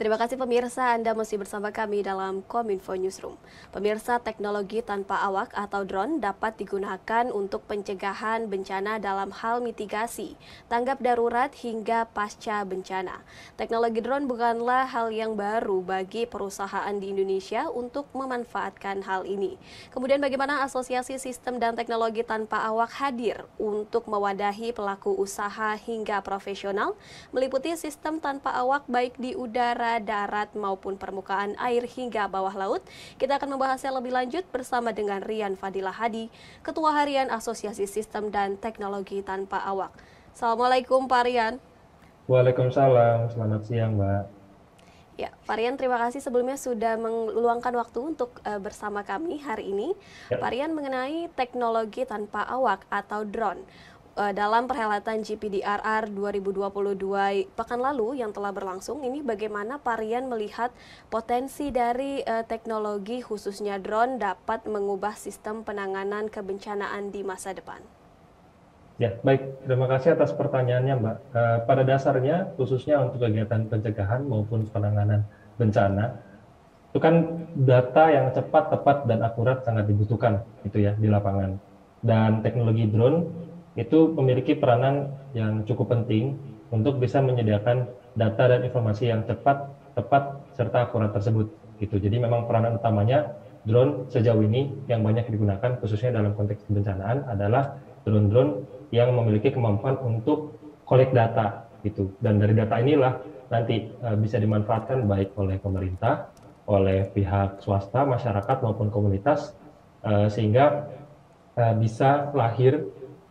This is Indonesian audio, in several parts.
Terima kasih pemirsa, Anda masih bersama kami dalam Kominfo Newsroom. Pemirsa, teknologi tanpa awak atau drone dapat digunakan untuk pencegahan bencana dalam hal mitigasi, tanggap darurat hingga pasca bencana. Teknologi drone bukanlah hal yang baru bagi perusahaan di Indonesia untuk memanfaatkan hal ini. Kemudian bagaimana Asosiasi Sistem dan Teknologi Tanpa Awak hadir untuk mewadahi pelaku usaha hingga profesional, meliputi sistem tanpa awak baik di udara, darat maupun permukaan air hingga bawah laut. Kita akan membahasnya lebih lanjut bersama dengan Rian Fadilah Hadi, Ketua Harian Asosiasi Sistem dan Teknologi Tanpa Awak. Assalamualaikum Pak Rian. Waalaikumsalam, selamat siang Mbak. Ya, Pak Rian, terima kasih sebelumnya sudah meluangkan waktu untuk bersama kami hari ini. Ya, Pak Rian, mengenai teknologi tanpa awak atau drone. Dalam perhelatan GPDRR 2022 pekan lalu yang telah berlangsung, ini bagaimana Pak Rian melihat potensi dari teknologi khususnya drone dapat mengubah sistem penanganan kebencanaan di masa depan? ya, baik. Terima kasih atas pertanyaannya Mbak. Pada dasarnya, khususnya untuk kegiatan pencegahan maupun penanganan bencana, itu kan data yang cepat, tepat, dan akurat sangat dibutuhkan itu ya di lapangan. Dan teknologi drone itu memiliki peranan yang cukup penting untuk bisa menyediakan data dan informasi yang cepat, tepat, serta akurat tersebut. Gitu. Jadi memang peranan utamanya drone sejauh ini yang banyak digunakan khususnya dalam konteks kebencanaan adalah drone-drone yang memiliki kemampuan untuk collect data gitu. Dan dari data inilah nanti bisa dimanfaatkan baik oleh pemerintah, oleh pihak swasta, masyarakat maupun komunitas sehingga bisa lahir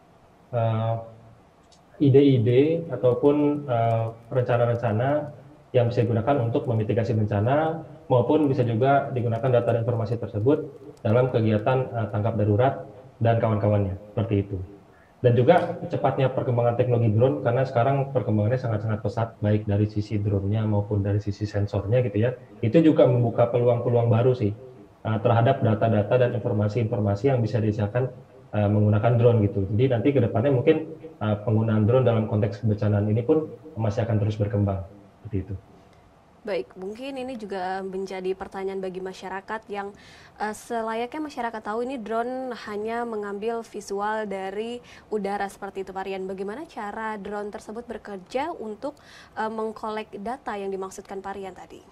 ide-ide ataupun rencana-rencana yang bisa digunakan untuk memitigasi bencana maupun bisa juga digunakan data dan informasi tersebut dalam kegiatan tanggap darurat dan kawan-kawannya seperti itu. Dan juga cepatnya perkembangan teknologi drone karena sekarang perkembangannya sangat-sangat pesat baik dari sisi drone-nya maupun dari sisi sensornya gitu ya. Itu juga membuka peluang-peluang baru sih terhadap data-data dan informasi-informasi yang bisa disiapkan menggunakan drone gitu. Jadi nanti ke depannya mungkin penggunaan drone dalam konteks kebencanaan ini pun masih akan terus berkembang seperti itu. Baik, mungkin ini juga menjadi pertanyaan bagi masyarakat yang selayaknya masyarakat tahu ini drone hanya mengambil visual dari udara seperti itu, Pak Rian. Bagaimana cara drone tersebut bekerja untuk mengkolek data yang dimaksudkan Pak Rian tadi?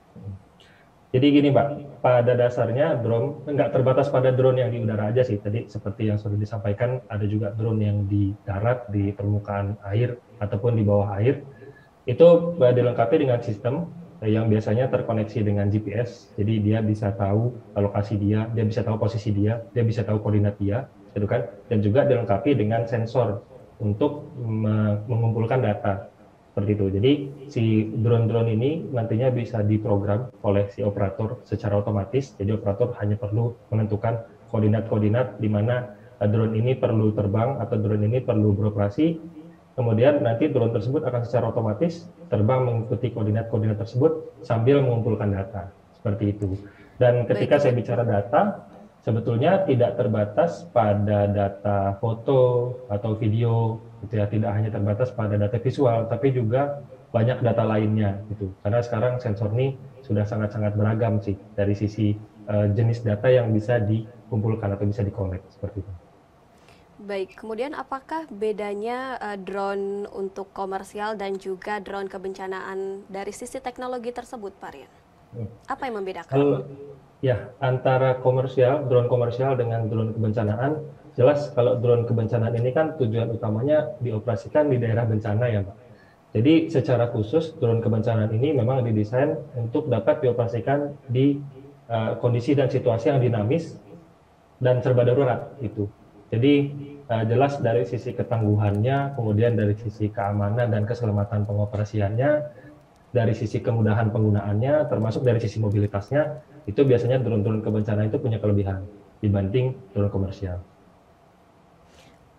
Jadi gini Mbak, pada dasarnya drone nggak terbatas pada drone yang di udara aja sih. Tadi seperti yang sudah disampaikan, ada juga drone yang di darat, di permukaan air, ataupun di bawah air. Itu dilengkapi dengan sistem yang biasanya terkoneksi dengan GPS. Jadi dia bisa tahu lokasi dia bisa tahu posisi dia bisa tahu koordinat dia, gitu kan? Dan juga dilengkapi dengan sensor untuk mengumpulkan data. Seperti itu. Jadi si drone-drone ini nantinya bisa diprogram oleh si operator secara otomatis. Jadi operator hanya perlu menentukan koordinat-koordinat di mana drone ini perlu terbang atau drone ini perlu beroperasi. Kemudian nanti drone tersebut akan secara otomatis terbang mengikuti koordinat-koordinat tersebut sambil mengumpulkan data. Seperti itu. Dan Baik, ketika saya bicara data, sebetulnya tidak terbatas pada data foto atau video, gitu ya. Tidak hanya terbatas pada data visual, tapi juga banyak data lainnya, gitu. Karena sekarang sensor ini sudah sangat-sangat beragam sih dari sisi jenis data yang bisa dikumpulkan atau bisa dikolek seperti itu. baik. Kemudian apakah bedanya drone untuk komersial dan juga drone kebencanaan dari sisi teknologi tersebut, Pak Rian? Apa yang membedakan? Kalau ya antara drone komersial dengan drone kebencanaan, jelas kalau drone kebencanaan ini kan tujuan utamanya dioperasikan di daerah bencana ya, Pak. Jadi secara khusus drone kebencanaan ini memang didesain untuk dapat dioperasikan di kondisi dan situasi yang dinamis dan serba darurat itu. Jadi jelas dari sisi ketangguhannya, kemudian dari sisi keamanan dan keselamatan pengoperasiannya, dari sisi kemudahan penggunaannya, termasuk dari sisi mobilitasnya, itu biasanya drone-drone kebencanaan itu punya kelebihan dibanding drone komersial.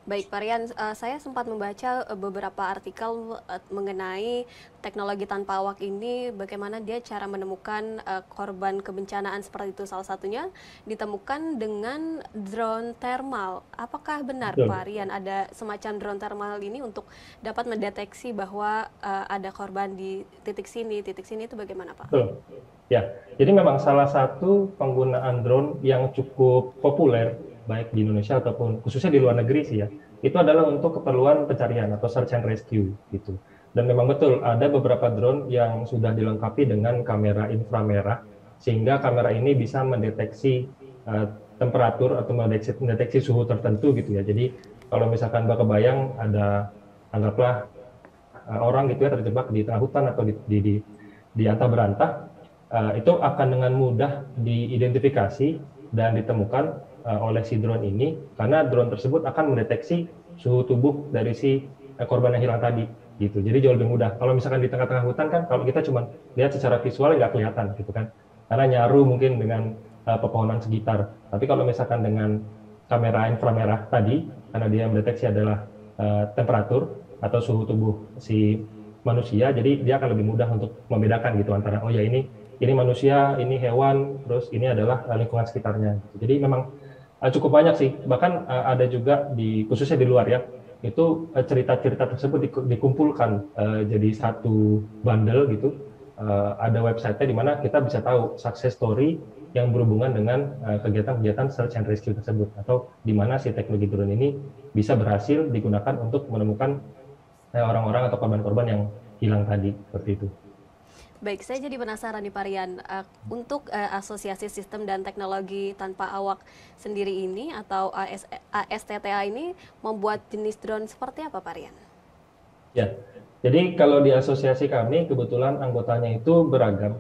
Baik, Pak Rian, saya sempat membaca beberapa artikel mengenai teknologi tanpa awak ini, bagaimana dia cara menemukan korban kebencanaan seperti itu. Salah satunya ditemukan dengan drone thermal. Apakah benar, Betul. Pak Rian, ada semacam drone thermal ini untuk dapat mendeteksi bahwa ada korban di titik sini itu bagaimana, Pak? Betul. Ya, jadi memang salah satu penggunaan drone yang cukup populer, baik di Indonesia ataupun khususnya di luar negeri sih ya, itu adalah untuk keperluan pencarian atau search and rescue gitu. Dan memang betul ada beberapa drone yang sudah dilengkapi dengan kamera inframerah, sehingga kamera ini bisa mendeteksi temperatur atau mendeteksi suhu tertentu gitu ya. Jadi kalau misalkan Mbak kebayang ada, anggaplah orang gitu ya terjebak di tengah hutan atau di antah berantah, itu akan dengan mudah diidentifikasi dan ditemukan oleh si drone ini, karena drone tersebut akan mendeteksi suhu tubuh dari si korban yang hilang tadi gitu. Jadi jauh lebih mudah. Kalau misalkan di tengah-tengah hutan kan, kalau kita cuma lihat secara visual nggak kelihatan gitu kan, karena nyaru mungkin dengan pepohonan sekitar. Tapi kalau misalkan dengan kamera inframerah tadi, karena dia mendeteksi adalah temperatur atau suhu tubuh si manusia, jadi dia akan lebih mudah untuk membedakan gitu antara oh ya ini manusia, ini hewan, terus ini adalah lingkungan sekitarnya. Jadi memang cukup banyak sih, bahkan ada juga khususnya di luar ya, itu cerita-cerita tersebut dikumpulkan jadi satu bundle gitu. Ada website-nya di mana kita bisa tahu success story yang berhubungan dengan kegiatan-kegiatan search and rescue tersebut, atau di mana si teknologi drone ini bisa berhasil digunakan untuk menemukan orang-orang atau korban-korban yang hilang tadi, seperti itu. Baik, saya jadi penasaran nih Pak Rian, untuk Asosiasi Sistem dan Teknologi Tanpa Awak sendiri ini atau ASTTA ini membuat jenis drone seperti apa Pak Rian? Ya, jadi kalau di asosiasi kami kebetulan anggotanya itu beragam.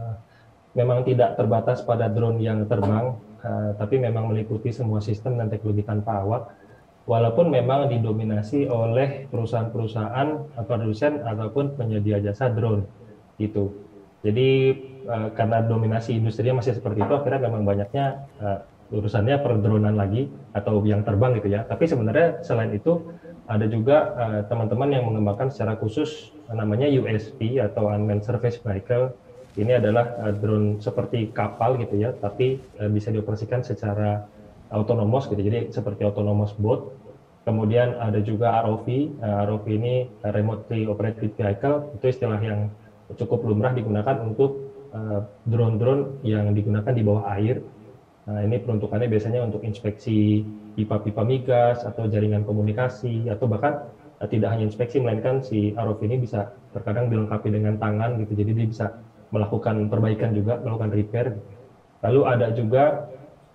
Memang tidak terbatas pada drone yang terbang, tapi memang meliputi semua sistem dan teknologi tanpa awak. Walaupun memang didominasi oleh perusahaan-perusahaan produsen ataupun penyedia jasa drone gitu. Jadi karena dominasi industrinya masih seperti itu, akhirnya memang banyaknya urusannya perdronan lagi atau yang terbang gitu ya. Tapi sebenarnya selain itu ada juga teman-teman yang mengembangkan secara khusus namanya USV atau Unmanned Surface Vehicle. Ini adalah drone seperti kapal gitu ya, tapi bisa dioperasikan secara autonomous gitu, jadi seperti autonomous boat. Kemudian ada juga ROV. ROV ini remotely operated vehicle, itu istilah yang cukup lumrah digunakan untuk drone-drone yang digunakan di bawah air. Nah, ini peruntukannya biasanya untuk inspeksi pipa-pipa migas atau jaringan komunikasi, atau bahkan tidak hanya inspeksi, melainkan si ROV ini bisa terkadang dilengkapi dengan tangan gitu, jadi dia bisa melakukan perbaikan juga, melakukan repair. Lalu ada juga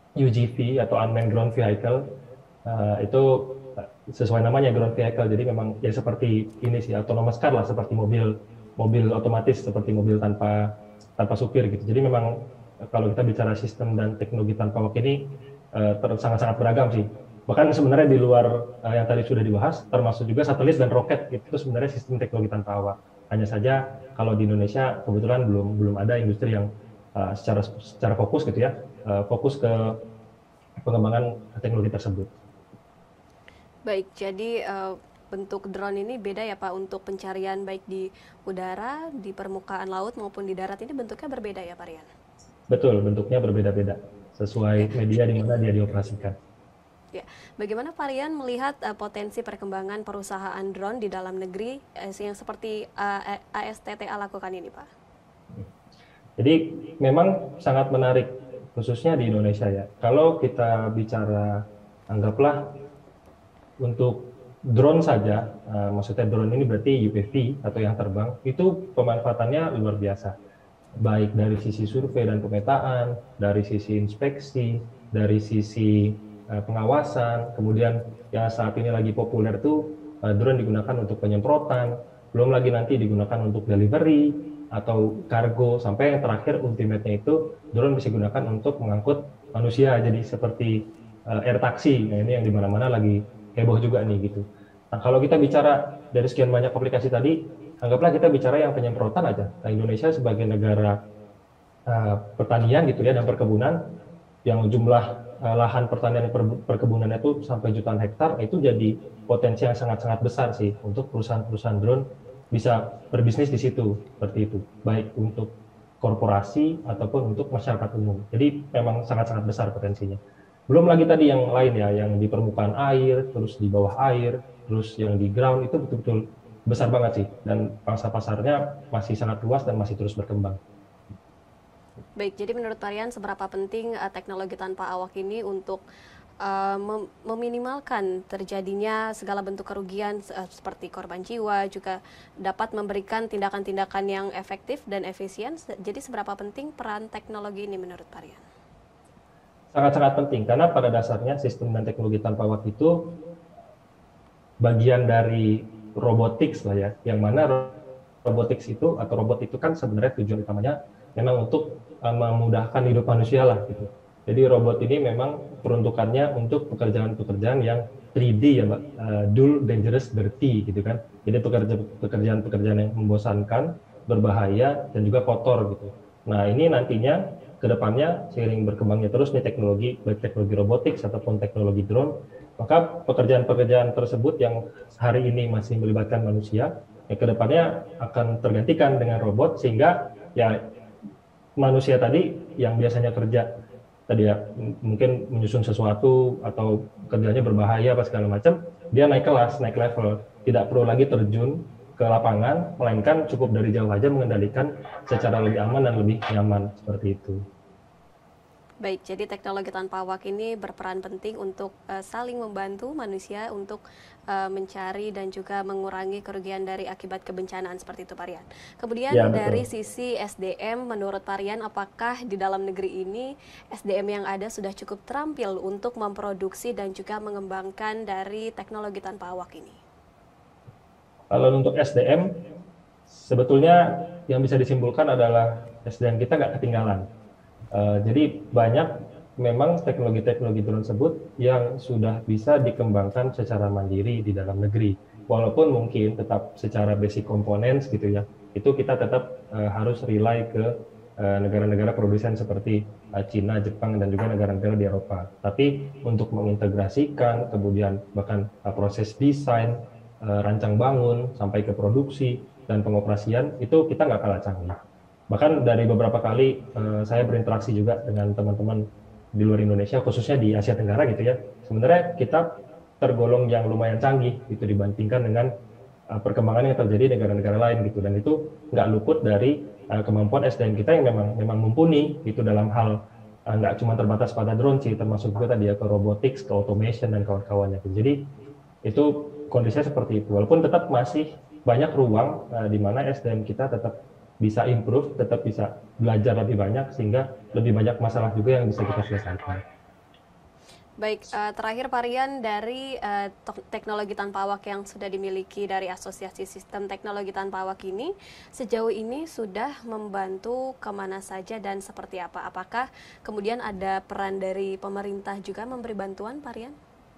UGV atau Unmanned Ground Vehicle, itu sesuai namanya ground vehicle, jadi memang ya seperti ini sih, autonomous car lah, seperti mobil otomatis, seperti mobil tanpa supir gitu. Jadi memang kalau kita bicara sistem dan teknologi tanpa awak ini sangat-sangat beragam sih. Bahkan sebenarnya di luar yang tadi sudah dibahas, termasuk juga satelit dan roket gitu, itu sebenarnya sistem teknologi tanpa awak. Hanya saja kalau di Indonesia kebetulan belum ada industri yang secara fokus gitu ya, fokus ke pengembangan teknologi tersebut. Baik, jadi bentuk drone ini beda ya Pak untuk pencarian baik di udara, di permukaan laut maupun di darat, ini bentuknya berbeda ya Pak Rian? Betul, bentuknya berbeda-beda sesuai media di mana dia dioperasikan. Ya, bagaimana Pak Rian melihat potensi perkembangan perusahaan drone di dalam negeri yang seperti ASTTA lakukan ini Pak? Jadi memang sangat menarik, khususnya di Indonesia ya. Kalau kita bicara, anggaplah untuk drone saja, maksudnya drone ini berarti UPV atau yang terbang, itu pemanfaatannya luar biasa. Baik dari sisi survei dan pemetaan, dari sisi inspeksi, dari sisi pengawasan, kemudian yang saat ini lagi populer tuh drone digunakan untuk penyemprotan, belum lagi nanti digunakan untuk delivery atau kargo, sampai yang terakhir ultimate-nya itu drone bisa digunakan untuk mengangkut manusia, jadi seperti air taxi. Nah, ini yang dimana-mana lagi heboh juga nih gitu. Nah, kalau kita bicara dari sekian banyak aplikasi tadi, anggaplah kita bicara yang penyemprotan aja. Nah, Indonesia sebagai negara pertanian gitu ya dan perkebunan, yang jumlah lahan pertanian perkebunan itu sampai jutaan hektar, itu jadi potensi yang sangat-sangat besar sih untuk perusahaan-perusahaan drone bisa berbisnis di situ, seperti itu. Baik untuk korporasi ataupun untuk masyarakat umum. Jadi memang sangat-sangat besar potensinya. Belum lagi tadi yang lain ya, yang di permukaan air, terus di bawah air, terus yang di ground, itu betul-betul besar banget sih. Dan pangsa pasarnya masih sangat luas dan masih terus berkembang. Baik, jadi menurut Parian seberapa penting teknologi tanpa awak ini untuk meminimalkan terjadinya segala bentuk kerugian seperti korban jiwa, juga dapat memberikan tindakan-tindakan yang efektif dan efisien. Jadi seberapa penting peran teknologi ini menurut Parian? Sangat-sangat penting, karena pada dasarnya sistem dan teknologi tanpa awak itu bagian dari robotics lah ya, yang mana robotics itu atau robot itu kan sebenarnya tujuan utamanya memang untuk memudahkan hidup manusia lah gitu. Jadi robot ini memang peruntukannya untuk pekerjaan-pekerjaan yang 3D ya Mbak, dull, dangerous, dirty gitu kan. Jadi pekerjaan-pekerjaan yang membosankan, berbahaya, dan juga kotor gitu. Nah ini nantinya ke depannya seiring berkembangnya terus nih teknologi, baik teknologi robotics ataupun teknologi drone, maka pekerjaan-pekerjaan tersebut yang hari ini masih melibatkan manusia, ya ke depannya akan tergantikan dengan robot, sehingga ya manusia tadi yang biasanya kerja tadi ya mungkin menyusun sesuatu atau kerjanya berbahaya apa segala macam, dia naik kelas, naik level, tidak perlu lagi terjun ke lapangan, melainkan cukup dari jauh aja mengendalikan secara lebih aman dan lebih nyaman, seperti itu. Baik, jadi teknologi tanpa awak ini berperan penting untuk saling membantu manusia untuk mencari dan juga mengurangi kerugian dari akibat kebencanaan seperti itu, Parian. Kemudian Ya, dari betul. sisi SDM, menurut Parian, apakah di dalam negeri ini SDM yang ada sudah cukup terampil untuk memproduksi dan juga mengembangkan dari teknologi tanpa awak ini? Kalau untuk SDM, sebetulnya yang bisa disimpulkan adalah SDM kita nggak ketinggalan. Jadi banyak memang teknologi-teknologi tersebut yang sudah bisa dikembangkan secara mandiri di dalam negeri. Walaupun mungkin tetap secara basic components gitu ya, itu kita tetap harus rely ke negara-negara produsen seperti Cina, Jepang, dan juga negara-negara di Eropa. Tapi untuk mengintegrasikan, kemudian bahkan proses desain, rancang bangun, sampai ke produksi, dan pengoperasian, itu kita nggak kalah canggih. Bahkan dari beberapa kali saya berinteraksi juga dengan teman-teman di luar Indonesia, khususnya di Asia Tenggara gitu ya. Sebenarnya kita tergolong yang lumayan canggih gitu dibandingkan dengan perkembangan yang terjadi di negara-negara lain gitu. Dan itu nggak luput dari kemampuan SDM kita yang memang mumpuni gitu dalam hal nggak cuma terbatas pada drone sih, termasuk juga tadi ya ke robotics, ke automation dan kawan-kawannya. Jadi itu kondisinya seperti itu. Walaupun tetap masih banyak ruang di mana SDM kita tetap bisa improve, tetap bisa belajar lebih banyak, sehingga lebih banyak masalah juga yang bisa kita selesaikan. Baik, terakhir Parian, dari teknologi tanpa awak yang sudah dimiliki dari Asosiasi Sistem Teknologi Tanpa Awak ini, sejauh ini sudah membantu kemana saja dan seperti apa? Apakah kemudian ada peran dari pemerintah juga memberi bantuan, Parian?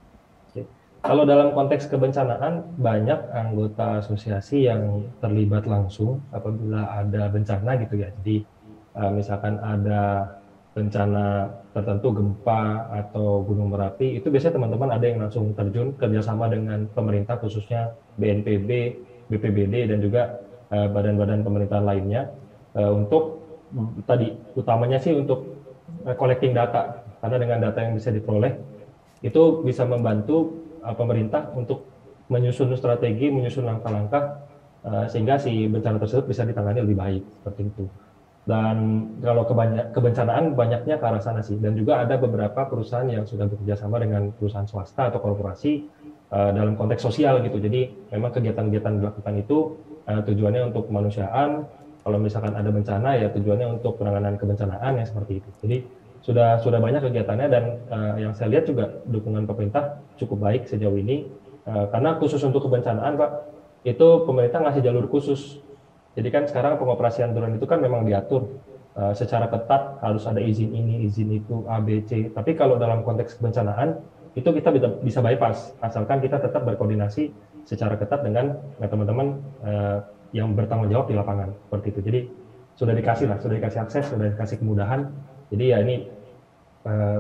Kalau dalam konteks kebencanaan, banyak anggota asosiasi yang terlibat langsung apabila ada bencana gitu ya. Jadi misalkan ada bencana tertentu, gempa atau gunung berapi, itu biasanya teman-teman ada yang langsung terjun kerjasama dengan pemerintah, khususnya BNPB, BPBD, dan juga badan-badan pemerintahan lainnya untuk tadi utamanya sih untuk collecting data, karena dengan data yang bisa diperoleh itu bisa membantu pemerintah untuk menyusun strategi, menyusun langkah-langkah sehingga si bencana tersebut bisa ditangani lebih baik, seperti itu. Dan kalau kebencanaan banyaknya ke arah sana sih. Dan juga ada beberapa perusahaan yang sudah bekerja sama dengan perusahaan swasta atau korporasi dalam konteks sosial gitu. Jadi memang kegiatan-kegiatan dilakukan itu tujuannya untuk kemanusiaan. Kalau misalkan ada bencana ya tujuannya untuk penanganan kebencanaan yang seperti itu. Jadi sudah banyak kegiatannya, dan yang saya lihat juga dukungan pemerintah cukup baik sejauh ini, karena khusus untuk kebencanaan Pak, itu pemerintah ngasih jalur khusus. Jadi kan sekarang pengoperasian drone itu kan memang diatur secara ketat, harus ada izin ini, izin itu, A, B, C. Tapi kalau dalam konteks kebencanaan, itu kita bisa bypass, asalkan kita tetap berkoordinasi secara ketat dengan teman-teman yang bertanggung jawab di lapangan, seperti itu. Jadi sudah dikasih akses, sudah dikasih kemudahan. Jadi ya ini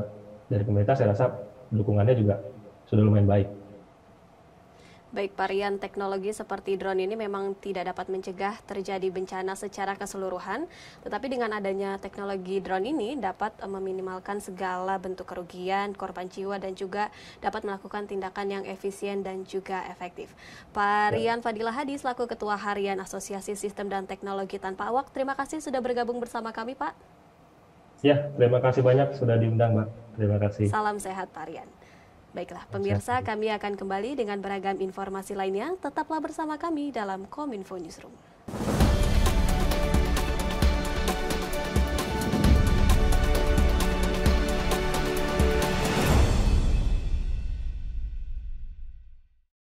dari pemerintah saya rasa dukungannya juga sudah lumayan baik. Baik, Pak Rian, teknologi seperti drone ini memang tidak dapat mencegah terjadi bencana secara keseluruhan, tetapi dengan adanya teknologi drone ini dapat meminimalkan segala bentuk kerugian, korban jiwa, dan juga dapat melakukan tindakan yang efisien dan juga efektif. Pak Rian Fadilah Hadi, selaku Ketua Harian Asosiasi Sistem dan Teknologi Tanpa Awak, terima kasih sudah bergabung bersama kami, Pak. Ya, terima kasih banyak sudah diundang, Mbak. Terima kasih. Salam sehat, Pak Rian. Baiklah, pemirsa, kami akan kembali dengan beragam informasi lainnya. Tetaplah bersama kami dalam Kominfo Newsroom.